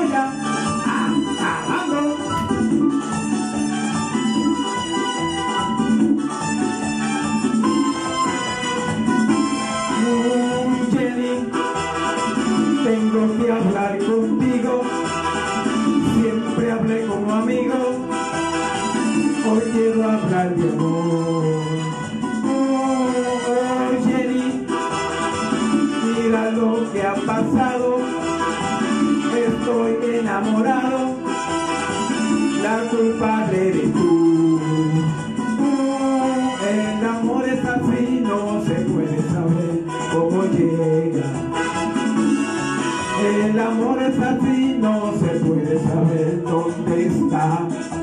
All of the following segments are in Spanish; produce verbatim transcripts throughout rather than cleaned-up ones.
Moya, acabando. Mm, Jenny, tengo que hablar contigo. Siempre hablé como amigo, hoy quiero hablar de amor. Oh, oh, Jenny, mira lo que ha pasado, estoy enamorado, la culpable eres tú. Oh, el amor es así, no se puede saber cómo llega. El amor es así, no se puede saber dónde está.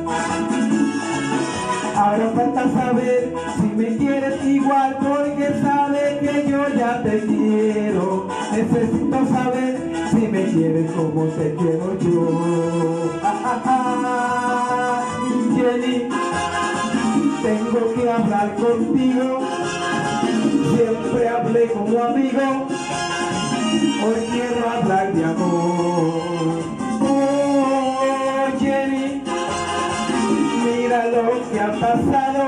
Ahora falta saber si me quieres igual, porque sabes que yo ya te quiero. Necesito saber si me quieres como te quiero yo. Ah, ah, ah. Jenny, tengo que hablar contigo. Siempre hablé como amigo, hoy quiero hablar de amor. Oh, Jenny, mira lo que ha pasado,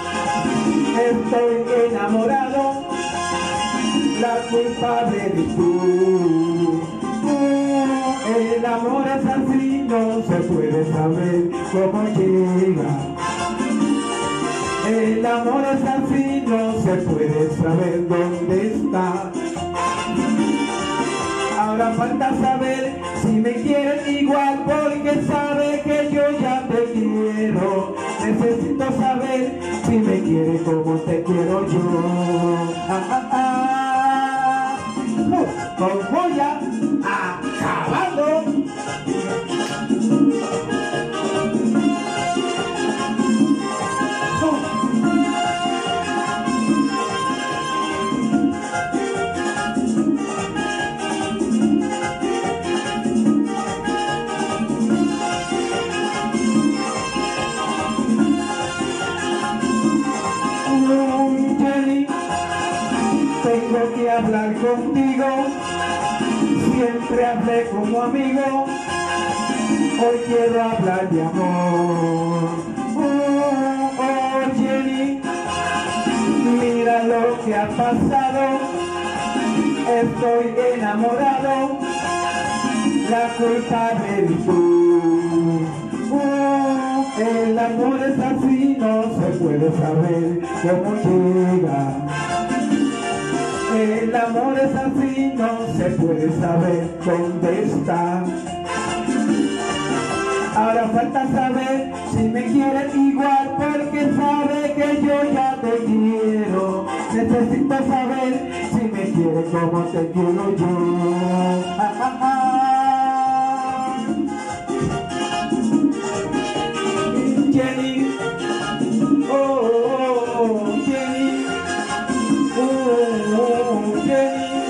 estoy enamorado, la culpable eres tú. Oh, el amor es así, no se puede saber cómo llega. El amor es así, no se puede saber dónde está. Ahora falta saber si me quieres igual, porque sabes que yo ya te quiero. Necesito saber si me quieres como te quiero yo. Ah, ah, ah. Uh, con Moya, acabando. Tengo que hablar contigo, siempre hablé como amigo, hoy quiero hablar de amor. Oh, oh, Jenny, mira lo que ha pasado, estoy enamorado, la culpable eres tú. Oh, el amor es así, no se puede saber cómo llega. El amor es así, no se puede saber dónde está. Ahora falta saber si me quieres igual, porque sabe que yo ya te quiero. Necesito saber si me quieres como te quiero yo. Ah, ah, ah. Jenny, oh, oh, oh, Jenny, oh, oh, Jenny,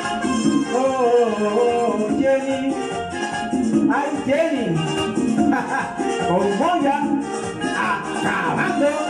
oh, oh, Jenny, ay, Jenny, con Moya, acabando.